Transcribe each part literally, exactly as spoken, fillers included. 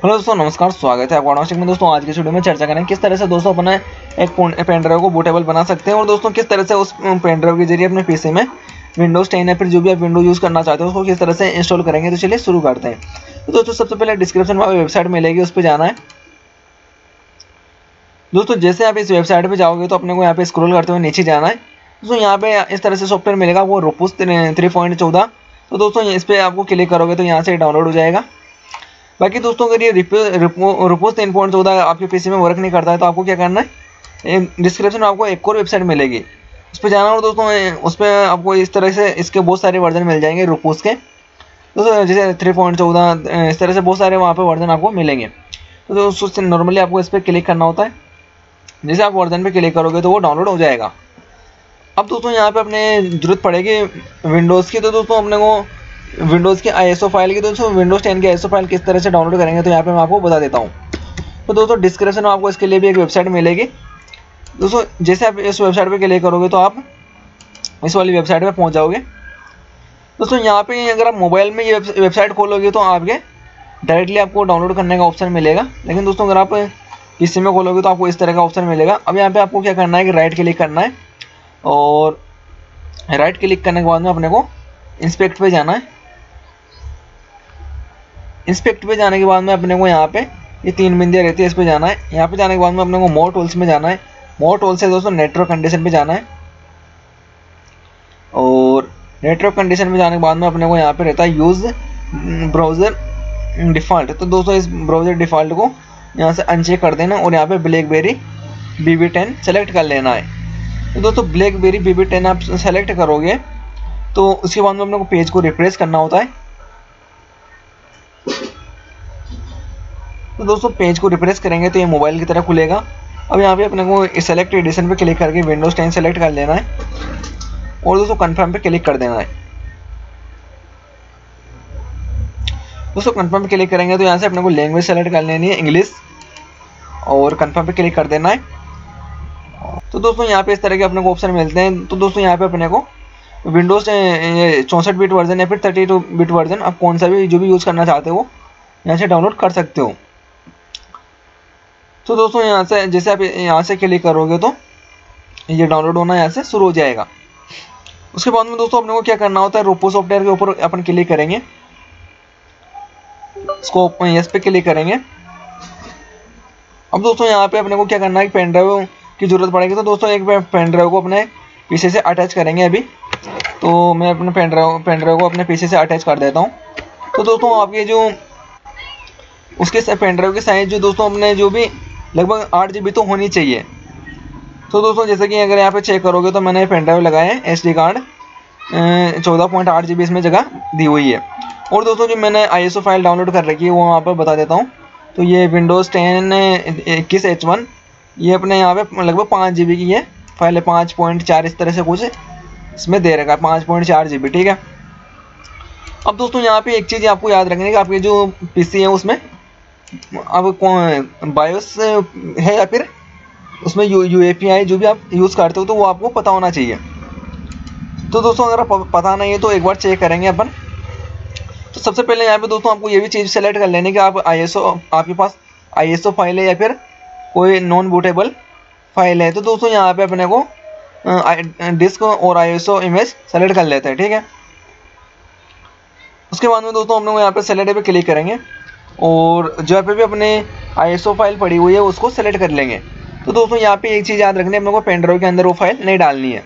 Hello दोस्तों, नमस्कार। स्वागत है आपका अनावश्यक में। दोस्तों आज के वीडियो में चर्चा करें किस तरह से दोस्तों अपना एक पेन ड्राइव को बूटेबल बना सकते हैं और दोस्तों किस तरह से उस पेन ड्राइव के जरिए अपने पीसी में विंडोज टेन या फिर जो भी आप विंडो यूज़ करना चाहते हो उसको किस तरह से इंस्टॉल करेंगे। तो चलिए शुरू करते हैं। तो दोस्तों सबसे पहले डिस्क्रिप्शन में वेबसाइट मिलेगी, उस पर जाना है। दोस्तों जैसे आप इस वेबसाइट पर जाओगे तो अपने को यहाँ पे स्क्रॉल करते हुए नीचे जाना है। दोस्तों यहाँ पे इस तरह से सॉफ्टवेयर मिलेगा, वो रूपूस थ्री पॉइंट चौदह। तो दोस्तों इस पर आपको क्लिक करोगे तो यहाँ से डाउनलोड हो जाएगा। बाकी दोस्तों अगर ये रूपूस तीन पॉइंट चौदह आपके पीसी में वर्क नहीं करता है तो आपको क्या करना है, डिस्क्रिप्शन में आपको एक और वेबसाइट मिलेगी, उस पर जाना। और दोस्तों उस पर आपको इस तरह से इसके बहुत सारे वर्जन मिल जाएंगे रूपूस के। दोस्तों जैसे थ्री पॉइंट चौदह इस तरह से बहुत सारे वहाँ पे वर्जन आपको मिलेंगे। तो दोस्तों नॉर्मली आपको इस पर क्लिक करना होता है। जैसे आप वर्जन पे क्लिक करोगे तो वो डाउनलोड हो जाएगा। अब दोस्तों यहाँ पे अपने जरूरत पड़ेगी विंडोज़ की। तो दोस्तों अपने को विंडोज़ की आईएसओ फाइल की, दोस्तों विंडोज़ टेन की आईएसओ फाइल किस तरह से डाउनलोड करेंगे तो यहाँ पे मैं आपको बता देता हूँ। तो दोस्तों डिस्क्रिप्शन में आपको इसके लिए भी एक वेबसाइट मिलेगी। दोस्तों जैसे आप इस वेबसाइट पे क्लिक करोगे तो आप इस वाली वेबसाइट पे पहुँच जाओगे। दोस्तों यहाँ पे अगर आप मोबाइल में ये वेबसाइट खोलोगे तो आपके डायरेक्टली आपको डाउनलोड करने का ऑप्शन मिलेगा, लेकिन दोस्तों अगर आप पीसी में खोलोगे तो आपको इस तरह का ऑप्शन मिलेगा। अब यहाँ पर आपको क्या करना है कि राइट क्लिक करना है और राइट क्लिक करने के बाद में अपने को इंस्पेक्ट पे जाना है। इंस्पेक्ट पे जाने के बाद में अपने को यहाँ पे ये तीन बिंदियाँ रहती है, इस पे जाना है। यहाँ पे जाने के बाद में अपने को मोर टूल्स में जाना है। मोर टूल्स से दोस्तों नेटवर्क कंडीशन पे जाना है और नेटवर्क कंडीशन में जाने के बाद में अपने को यहाँ पे रहता है यूज़ ब्राउज़र डिफ़ॉल्ट। तो दोस्तों इस ब्राउज़र डिफ़ॉल्ट को यहाँ से अनचेक कर देना और यहाँ पे BlackBerry B B ten select कर लेना है। तो दोस्तों ब्लैकबेरी बी बी टेन आप सेलेक्ट करोगे तो उसके बाद में अपने को पेज को रिफ्रेश करना होता है। तो दोस्तों पेज को रिफ्रेश करेंगे तो ये मोबाइल की तरह खुलेगा। अब यहाँ पे अपने को सेलेक्ट एडिशन पे क्लिक करके विंडोज टेन सेलेक्ट कर लेना है और दोस्तों कंफर्म पे क्लिक कर देना है। दोस्तों कंफर्म पे क्लिक करेंगे तो यहाँ से अपने को लैंग्वेज सेलेक्ट कर लेनी है, इंग्लिश, और कंफर्म पे क्लिक कर देना है। तो दोस्तों यहाँ पे इस तरह के अपने को ऑप्शन मिलते हैं। तो दोस्तों यहाँ पे अपने को विंडोज चौंसठ बिट वर्जन या फिर थर्टी टू बिट वर्जन आप कौन सा भी जो भी यूज़ करना चाहते हो यहाँ से डाउनलोड कर सकते हो। तो दोस्तों यहाँ से जैसे आप यहाँ से क्लिक करोगे तो ये डाउनलोड होना यहाँ से शुरू हो जाएगा। उसके बाद में दोस्तों अपने को क्या करना होता है, रूपूस सॉफ्टवेयर के ऊपर अपन क्लिक करेंगे, इसको यस पे क्लिक करेंगे। अब दोस्तों यहाँ पे अपने को क्या करना है, पेन ड्राइव की जरूरत पड़ेगी। तो दोस्तों एक पेन ड्राइव को अपने पीसी से अटैच करेंगे अभी। तो मैं अपने पेन ड्राइव पेन ड्राइव को अपने पीसी से अटैच कर देता हूँ। तो दोस्तों आपके जो उसके पेन ड्राइव की साइज जो दोस्तों अपने जो भी लगभग आठ जी बी तो होनी चाहिए। तो दोस्तों जैसे कि अगर यहाँ पे चेक करोगे तो मैंने पेन ड्राइव लगाया है एस डी कार्ड चौदह पॉइंट आठ जी बी इसमें जगह दी हुई है। और दोस्तों जो मैंने I S O file download कर रखी है वो वहाँ पर बता देता हूँ। तो ये विंडोज़ टेन इक्कीस एच वन ये अपने यहाँ पे लगभग पाँच जी बी की है फाइल है, पाँच पॉइंट चार इस तरह से कुछ इसमें दे रखा है, पाँच पॉइंट चार जी बी, ठीक है। अब दोस्तों यहाँ पे एक चीज़ आपको याद रखनी है कि आपके जो पीसी है उसमें अब कौन बायोस है या फिर उसमें U U A P I जो भी आप यूज़ करते हो तो वो आपको पता होना चाहिए। तो दोस्तों अगर आप पता नहीं है तो एक बार चेक करेंगे अपन। तो सबसे पहले यहाँ पे दोस्तों आपको ये भी चीज़ सेलेक्ट कर लेनी कि आप आई एस ओ आपके पास आई एस ओ फाइल है या फिर कोई नॉन बूटेबल फाइल है। तो दोस्तों यहाँ पे अपने को डिस्क और I S O image select कर लेते हैं, ठीक है। उसके बाद में दोस्तों हम लोग यहाँ पे सेलेक्ट पे क्लिक करेंगे और जहाँ पे भी अपने आई एस ओ फाइल पड़ी हुई है उसको सेलेक्ट कर लेंगे। तो दोस्तों यहाँ पे एक चीज़ याद रखनी है, अपने को पेन ड्राइव के अंदर वो फाइल नहीं डालनी है।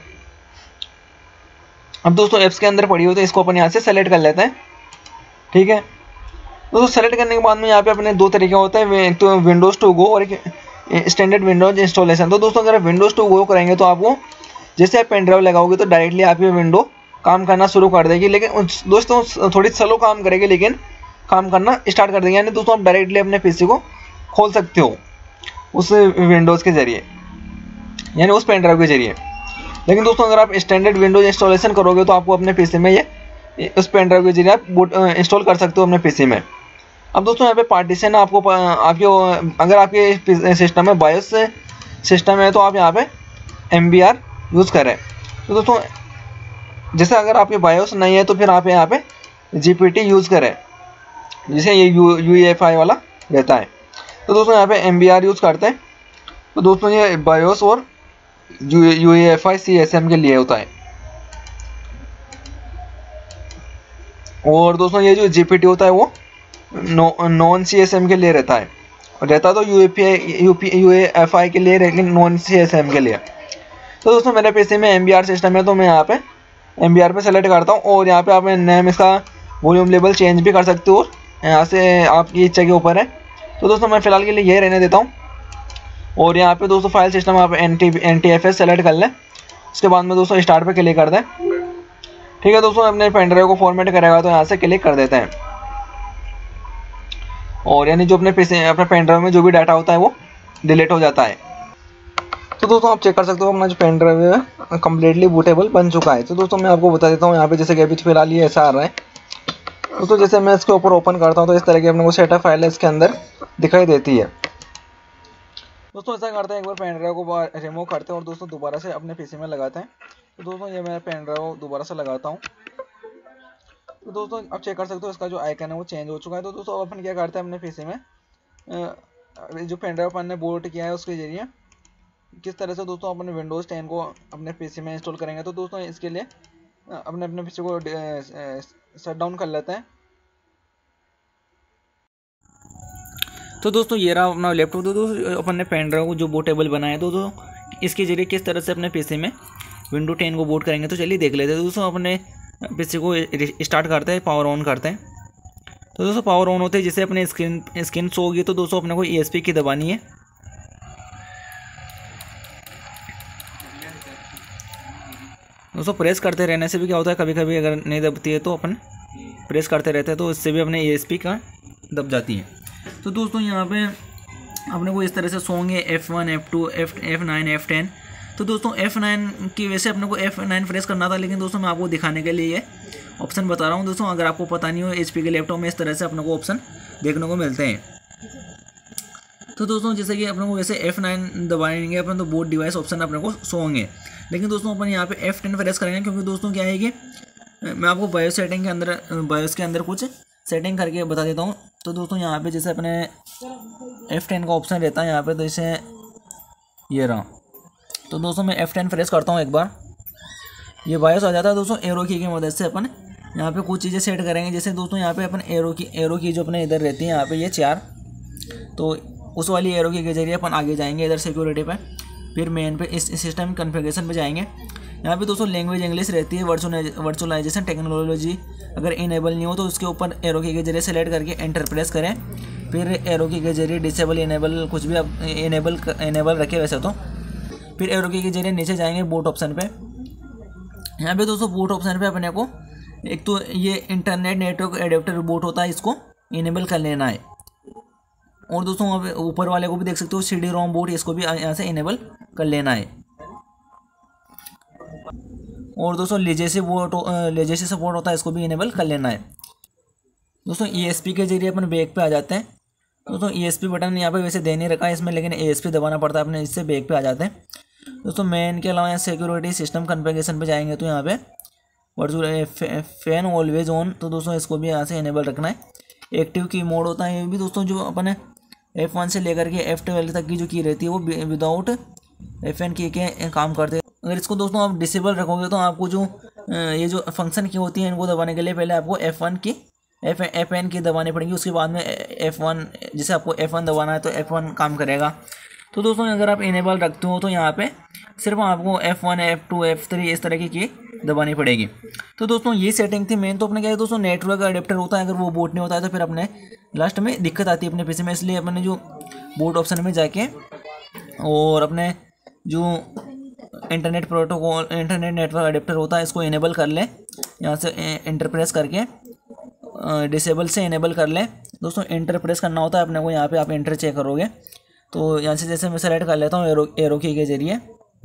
अब दोस्तों एप्स के अंदर पड़ी हुई तो इसको अपन यहाँ से सेलेक्ट कर लेते हैं, ठीक है। दोस्तों सेलेक्ट करने के बाद में यहाँ पे अपने दो तरीके होते हैं, एक तो विंडोज़ टू गो और एक स्टैंडर्ड विंडोज इंस्टॉलेशन। तो दोस्तों अगर विंडोज़ टू गो करेंगे तो आपको जैसे आप पेन ड्राइव लगाओगे तो डायरेक्टली आपकी विंडो काम करना शुरू कर देगी, लेकिन दोस्तों थोड़ी स्लो काम करेगी लेकिन काम करना स्टार्ट कर देंगे। यानी दोस्तों आप डायरेक्टली अपने पीसी को खोल सकते हो उस विंडोज़ के ज़रिए, यानी उस पेन ड्राइव के ज़रिए। लेकिन दोस्तों अगर आप स्टैंडर्ड विंडोज इंस्टॉलेशन करोगे तो आपको अपने पीसी में ये उस पेन ड्राइव के जरिए आप बूट इंस्टॉल कर सकते हो अपने पीसी में। अब दोस्तों यहाँ पे पार्टीशन आपको आपके अगर आपके सिस्टम में बायोस सिस्टम है तो आप यहाँ पे एम बी आर यूज़ करें। तो दोस्तों जैसे अगर आपके बायोस नहीं है तो फिर आप यहाँ पे जी पी टी यूज़ करें, जैसे ये यू यू एफ आई वाला रहता है। तो दोस्तों यहाँ पे एम बी आर यूज़ करते हैं। तो दोस्तों ये बायोस और U A F I C S M के लिए होता है। और दोस्तों ये जो जी पी टी होता है वो नॉन सी एस एम के लिए रहता है, और रहता तो U A P I U A F I के लिए, लेकिन नॉन सी एस एम के लिए। तो दोस्तों मेरे पीसी में एम बी आर सिस्टम है, तो मैं यहाँ पे एम बी आर पे सेलेक्ट करता हूँ, और यहाँ पे आप नेम इसका वॉल्यूम लेवल चेंज भी कर सकते हो, यहाँ से आपकी इच्छा के ऊपर है। तो दोस्तों मैं फिलहाल के लिए ये रहने देता हूँ। और यहाँ पे दोस्तों फाइल सिस्टम आप N T N T F S select कर लें, उसके बाद में दोस्तों स्टार्ट पे क्लिक कर दें। ठीक है दोस्तों, अपने पेन ड्राइव को फॉर्मेट करेगा तो यहाँ से क्लिक कर देते हैं, और यानी जो अपने पीसी अपने पेन ड्राइव में जो भी डाटा होता है वो डिलीट हो जाता है। तो दोस्तों आप चेक कर सकते हो अपना जो पेन ड्राइव है कम्प्लीटली बूटेबल बन चुका है। तो दोस्तों मैं आपको बता देता हूँ यहाँ पे, जैसे कि अभी फिलहाल ये ऐसा आ रहा है। दोस्तों जैसे मैं इसके ऊपर ओपन करता हूँ तो इस तरह की अपने को सेटअप फाइल है इसके अंदर दिखाई देती है। दोस्तों ऐसा करते हैं, एक बार पेन ड्राइव को रिमूव करते हैं और दोस्तों दोबारा से अपने पीसी में लगाते हैं। तो दोस्तों ये मैं पेन ड्राइव दोबारा से लगाता हूँ। तो दोस्तों आप चेक कर सकते हो इसका जो आइकन है वो चेंज हो चुका है। तो दोस्तों अपन क्या करते हैं, अपने पीसी में जो पेन ड्राइव अपन ने बोर्ड किया है उसके जरिए किस तरह से दोस्तों अपने विंडोज़ टेन को अपने पीसी में इंस्टॉल करेंगे। तो दोस्तों इसके लिए अपने अपने पीसी को शट डाउन कर लेते हैं। तो दोस्तों ये रहा अपना लैपटॉप। तो दोस्तों अपन ने पेन ड्राइव को जो बूटेबल बनाया है, तो दोस्तों इसके जरिए किस तरह से अपने पीसी में विंडो टेन को बूट करेंगे। तो चलिए देख लेते हैं। दोस्तों अपने पीसी को स्टार्ट करते हैं, पावर ऑन करते हैं। तो दोस्तों पावर ऑन होते हैं जैसे अपने स्क्रीन स्क्रीन शो होगी, तो दोस्तों अपने को ई एस पी की दबानी है। दोस्तों प्रेस करते रहने से भी क्या होता है, कभी कभी अगर नहीं दबती है तो अपन प्रेस करते रहते हैं, तो इससे भी अपने ई एस पी का दब जाती है। तो दोस्तों यहाँ पे अपने को इस तरह से सॉन्ग है F one F two F F nine F ten. तो दोस्तों एफ नाइन की वजह से अपने को एफ नाइन प्रेस करना था, लेकिन दोस्तों मैं आपको दिखाने के लिए ये ऑप्शन बता रहा हूँ। दोस्तों अगर आपको पता नहीं हो, एच पी के लैपटॉप में इस तरह से अपने को ऑप्शन देखने को मिलते हैं। तो दोस्तों जैसे कि अपने को वैसे एफ नाइन दबाएंगे अपन तो बोट डिवाइस ऑप्शन अपने को शो होंगे, लेकिन दोस्तों अपन यहाँ पे एफ टेन प्रेस करेंगे, क्योंकि दोस्तों क्या है कि मैं आपको बायोस सेटिंग के अंदर बायोस के अंदर कुछ सेटिंग करके बता देता हूँ। तो दोस्तों यहाँ पे जैसे अपने एफ टेन का ऑप्शन रहता है यहाँ पे, तो इसे ये रहा। तो दोस्तों मैं एफ टेन प्रेस करता हूँ एक बार, ये बायोस आ जाता है। दोस्तों एरो की की मदद से अपन यहाँ पे कुछ चीज़ें सेट करेंगे। जैसे दोस्तों यहाँ पे अपन एरो की एरो की जो अपने इधर रहती है यहाँ पे ये चार, तो उस वाली एरो की के जरिए अपन आगे जाएंगे इधर सिक्योरिटी पे, फिर मेन पे इस सिस्टम कॉन्फ़िगरेशन पे जाएंगे। यहाँ पे दोस्तों लैंग्वेज इंग्लिश रहती है। वर्चुअलाइजेशन टेक्नोलॉजी अगर इनेबल नहीं हो तो उसके ऊपर एरो की के जरिए सेलेक्ट करके एंटर प्रेस करें, फिर एरो की के जरिए डिसेबल इनेबल कुछ भी आप इनेबल इनेबल रखें वैसे तो, फिर एरो की के जरिए नीचे जाएंगे बूट ऑप्शन पे। यहाँ पे दोस्तों बूट ऑप्शन पे अपने को एक तो ये इंटरनेट नेटवर्क एडेप्टर बूट होता है, इसको इनेबल कर लेना है। और दोस्तों वहाँ पे ऊपर वाले को भी देख सकते हो सी डी रोम बूट, इसको भी यहाँ से इनेबल कर लेना है। और दोस्तों लेजेसी बोट लेजेसी सपोर्ट होता है, इसको भी इनेबल कर लेना है। दोस्तों ई एस पी के जरिए अपन बैक पे आ जाते हैं। दोस्तों ई एस पी बटन यहाँ पे वैसे दे नहीं रखा है इसमें, लेकिन ए एस पी दबाना पड़ता है अपने, इससे बैक पे आ जाते हैं। दोस्तों मेन के अलावा सिक्योरिटी सिस्टम कॉन्फ़िगरेशन पे जाएंगे तो यहाँ पे वर्चुअल फैन ऑलवेज ऑन, तो दोस्तों इसको भी यहाँ से इनेबल रखना है। एक्टिव की मोड होता है, ये भी दोस्तों जो अपन एफ वन से लेकर के एफ ट्वेल्व तक की जो की रहती है वो विदाउट एफ एन की के काम करते हैं। अगर इसको दोस्तों आप डिसेबल रखोगे तो आपको जो ये जो फंक्शन की होती है इनको दबाने के लिए पहले आपको एफ वन की एफ एफ एन की दबानी पड़ेगी, उसके बाद में एफ वन, जैसे आपको एफ वन दबाना है तो एफ वन काम करेगा। तो दोस्तों अगर आप इनेबल रखते हो तो यहाँ पे सिर्फ आपको F one F two F three इस तरह की की दबानी पड़ेगी। तो दोस्तों ये सेटिंग थी मेन। तो अपने क्या है दोस्तों नेटवर्क अडेप्टर होता है, अगर वो बूट नहीं होता है तो फिर अपने लास्ट में दिक्कत आती है अपने पीसी में, इसलिए अपने जो बूट ऑप्शन में जाके और अपने जो internet protocol internet network adapter होता है इसको इनेबल कर लें, यहाँ से एंटर प्रेस करके डिसेबल से इनेबल कर लें। दोस्तों एंटर प्रेस करना होता है अपने को, यहाँ पे आप एंटर चेक करोगे तो यहाँ से जैसे मैं सेलेक्ट कर लेता हूँ एरो एरो की के जरिए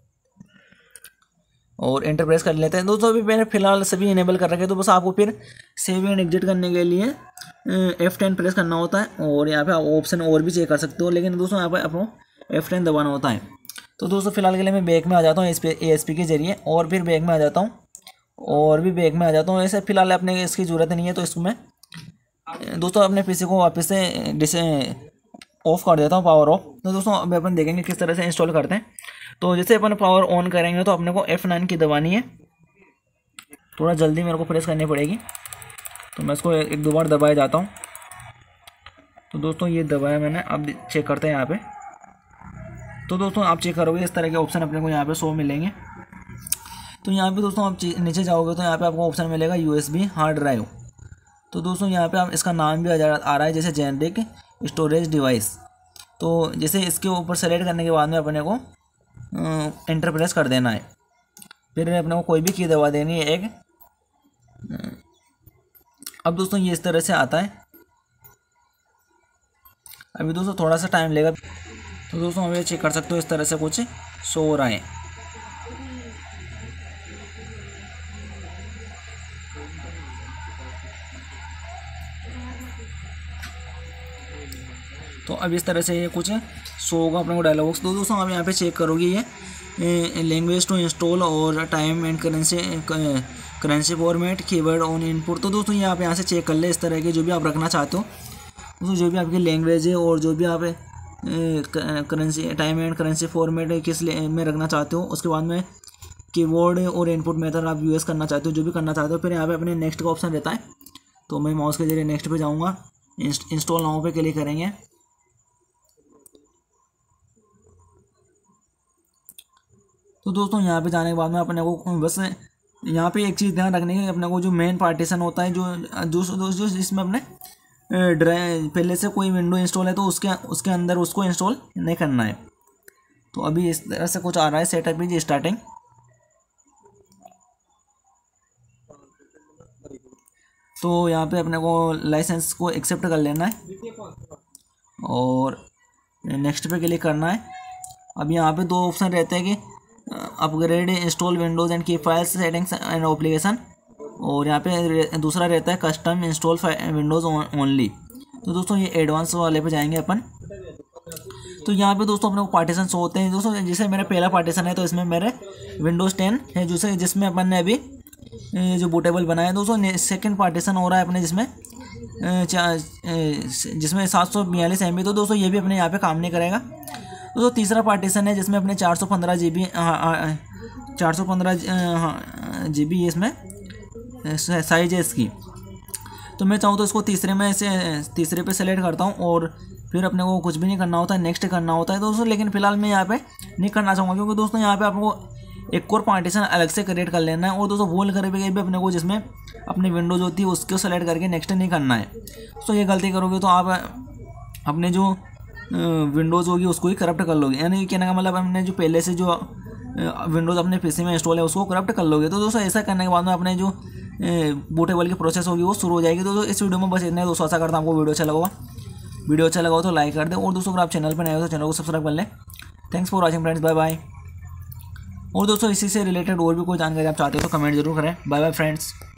और एंटर प्रेस कर लेते हैं। दोस्तों अभी मैंने फिलहाल सभी इनेबल कर रखे, तो बस आपको फिर सेव एंड एग्जिट करने के लिए एफ टेन प्रेस करना होता है, और यहाँ पे आप ऑप्शन और भी चेक कर सकते हो, लेकिन दोस्तों यहाँ पे आपको एफ टेन दबाना होता है। तो दोस्तों फिलहाल के लिए मैं बैक में आ जाता हूँ ए एस पी के जरिए, और फिर बैक में आ जाता हूँ और भी बैक में आ जाता हूँ। ऐसे फिलहाल अपने इसकी ज़रूरत नहीं है, तो इसको मैं दोस्तों अपने पीसी को वापस से डिसे ऑफ कर देता हूँ, पावर ऑफ। तो दोस्तों अभी अपन देखेंगे किस तरह से इंस्टॉल करते हैं। तो जैसे अपन पावर ऑन करेंगे तो अपने को एफ नाइन की दबानी है, थोड़ा जल्दी मेरे को प्रेस करनी पड़ेगी। तो मैं इसको एक दो बार दबाए जाता हूँ। तो दोस्तों ये दबाया मैंने, अब चेक करते हैं यहाँ पे। तो दोस्तों आप चेक करोगे इस तरह के ऑप्शन अपने को यहाँ पे शो मिलेंगे। तो यहाँ पे दोस्तों आप नीचे जाओगे तो यहाँ पे आपको ऑप्शन मिलेगा यूएसबी हार्ड ड्राइव। तो दोस्तों यहाँ पे आप इसका नाम भी आ रहा है जैसे जेनरिक स्टोरेज डिवाइस। तो जैसे इसके ऊपर सेलेक्ट करने के बाद में अपने को एंटर प्रेस कर देना है, फिर अपने को कोई भी की दबा देनी है एक। अब दोस्तों ये इस तरह से आता है। अभी दोस्तों थोड़ा सा टाइम लेगा। तो दोस्तों हम ये चेक कर सकते हो इस तरह से कुछ शो हो रहा है। तो अब इस तरह से ये कुछ शो होगा अपने को डायलॉग बॉक्स। तो दोस्तों आप यहाँ पे चेक करोगे ये लैंग्वेज टू इंस्टॉल और time and currency currency format keyword on input. तो दोस्तों ये आप यहाँ से चेक कर ले इस तरह के जो भी आप रखना चाहते हो, दोस्तों जो भी आपकी लैंग्वेज है और जो भी आप currency time and currency format किस में रखना चाहते हो, उसके बाद में कीवर्ड और इनपुट मेथड आप यूज़ करना चाहते हो, जो भी करना चाहते हो। फिर यहाँ पे अपने नेक्स्ट का ऑप्शन रहता है। तो मैं माउस के जरिए नेक्स्ट पे जाऊँगा, इंस्टॉल नाउ पे क्लिक करेंगे। तो दोस्तों यहाँ पे जाने के बाद में अपने को बस यहाँ पे एक चीज़ ध्यान रखने की, अपने को जो मेन पार्टीशन होता है जो जो जो जिसमें अपने ड्राइव पहले से कोई विंडो इंस्टॉल है तो उसके उसके अंदर उसको इंस्टॉल नहीं करना है। तो अभी इस तरह से कुछ आ रहा है सेटअप इज स्टार्टिंग। तो यहाँ पे अपने को लाइसेंस को एक्सेप्ट कर लेना है और नेक्स्ट पे क्लिक करना है। अब यहाँ पे दो ऑप्शन रहते हैं कि अपग्रेड इंस्टॉल विंडोज़ एंड की फाइल्स सेटिंग्स एंड एप्लीकेशन, और यहाँ पे दूसरा रहता है कस्टम इंस्टॉल विंडोज़ ओनली। तो दोस्तों ये एडवांस वाले पे जाएंगे अपन। तो यहाँ पे दोस्तों अपने को पार्टीशन शो होते हैं। दोस्तों जैसे मेरा पहला पार्टीशन है तो इसमें मेरे विंडोज़ टेन है जैसे जिसमें अपन ने अभी जो बूटेबल बनाया है। दोस्तों सेकंड पार्टीशन हो रहा है अपने जिसमें जिसमें सात सौ बयालीस एम बी। तो दोस्तों ये भी अपने यहाँ पे काम नहीं करेगा। दोस्तों तीसरा पार्टीशन है जिसमें अपने चार सौ पंद्रह जी बी चार सौ पंद्रह जी बी इसमें साइज है इसकी। तो मैं चाहूँ तो इसको तीसरे में से तीसरे पे सेलेक्ट करता हूँ और फिर अपने को कुछ भी नहीं करना होता है, नेक्स्ट करना होता है दोस्तों। लेकिन फिलहाल मैं यहाँ पे नहीं करना चाहूँगा क्योंकि दोस्तों यहाँ पे आपको एक और पार्टीशन अलग से क्रिएट कर लेना है। और दोस्तों भूल कर भी अपने को जिसमें अपनी विंडोज़ होती है उसको सेलेक्ट करके नेक्स्ट नहीं करना है। तो ये गलती करोगे तो आप अपने जो विंडोज़ होगी उसको ही करप्ट कर लोगे, यानी कहने का मतलब हमने जो पहले से जो विंडोज़ अपने पीसी में इंस्टॉल है उसको करप्ट कर लोगे। तो दोस्तों ऐसा करने के बाद में अपने जो बूटेबल की प्रोसेस होगी वो शुरू हो जाएगी। तो इस वीडियो में बस इतना है दोस्तों। आशा करता हूँ आपको वीडियो अच्छा लगा वीडियो अच्छा लगा तो लाइक कर दे, और दोस्तों अगर आप चैनल पर नए हो तो चैनल को सब्सक्राइब कर लें। Thanks for watching friends, bye bye. और दोस्तों इसी से रिलेटेड और भी कोई जानकारी आप चाहते हो तो कमेंट जरूर करें। Bye bye friends.